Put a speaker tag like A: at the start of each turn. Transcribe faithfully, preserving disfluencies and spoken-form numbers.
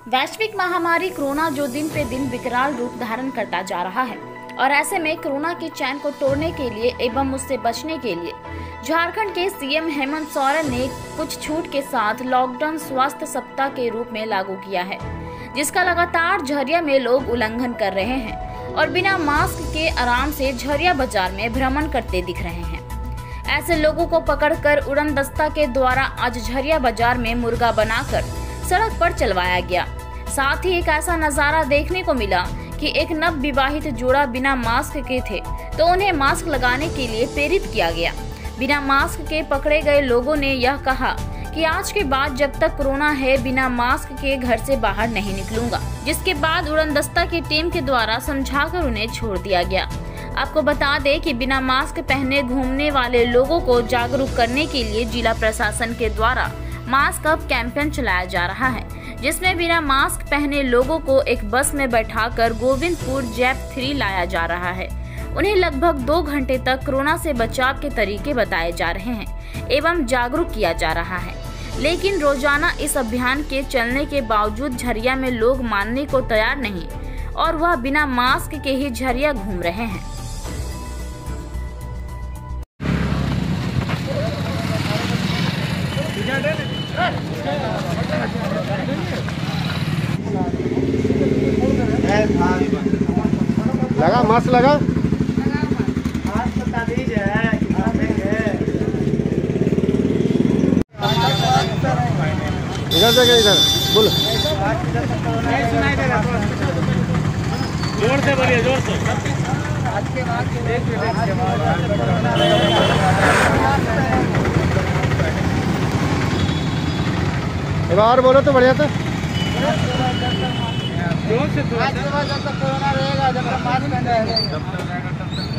A: वैश्विक महामारी कोरोना जो दिन पे दिन विकराल रूप धारण करता जा रहा है और ऐसे में कोरोना के चैन को तोड़ने के लिए एवं उससे बचने के लिए झारखंड के सीएम हेमंत सोरेन ने कुछ छूट के साथ लॉकडाउन स्वास्थ्य सप्ताह के रूप में लागू किया है, जिसका लगातार झरिया में लोग उल्लंघन कर रहे हैं और बिना मास्क के आराम से झरिया बाजार में भ्रमण करते दिख रहे हैं। ऐसे लोगों को पकड़कर उड़नदस्ता के द्वारा आज झरिया बाजार में मुर्गा बनाकर सड़क पर चलवाया गया। साथ ही एक ऐसा नजारा देखने को मिला कि एक नव विवाहित जोड़ा बिना मास्क के थे तो उन्हें मास्क लगाने के लिए प्रेरित किया गया। बिना मास्क के पकड़े गए लोगों ने यह कहा कि आज के बाद जब तक कोरोना है बिना मास्क के घर से बाहर नहीं निकलूंगा, जिसके बाद उड़नदस्ता की टीम के द्वारा समझाकर उन्हें छोड़ दिया गया। आपको बता दें कि बिना मास्क पहने घूमने वाले लोगों को जागरूक करने के लिए जिला प्रशासन के द्वारा मास्क अप कैंपेन चलाया जा रहा है, जिसमें बिना मास्क पहने लोगों को एक बस में बैठाकर गोविंदपुर जैप थ्री लाया जा रहा है। उन्हें लगभग दो घंटे तक कोरोना से बचाव के तरीके बताए जा रहे हैं एवं जागरूक किया जा रहा है। लेकिन रोजाना इस अभियान के चलने के बावजूद झरिया में लोग मानने को तैयार नहीं और वह बिना मास्क के ही झरिया घूम रहे हैं।
B: लगा मास्क लगा
C: मास्क बता दीजिए
B: इधर जगह इधर बोलो।
C: नहीं सुनाई दे रहा, जोर से बोलिए, जोर से। आज के बाद
B: एक बार बोलो तो बढ़िया था।
C: जोर से। आज के बाद जब तक कोरोना रहेगा, जब तक मास्क पहन रहेगा।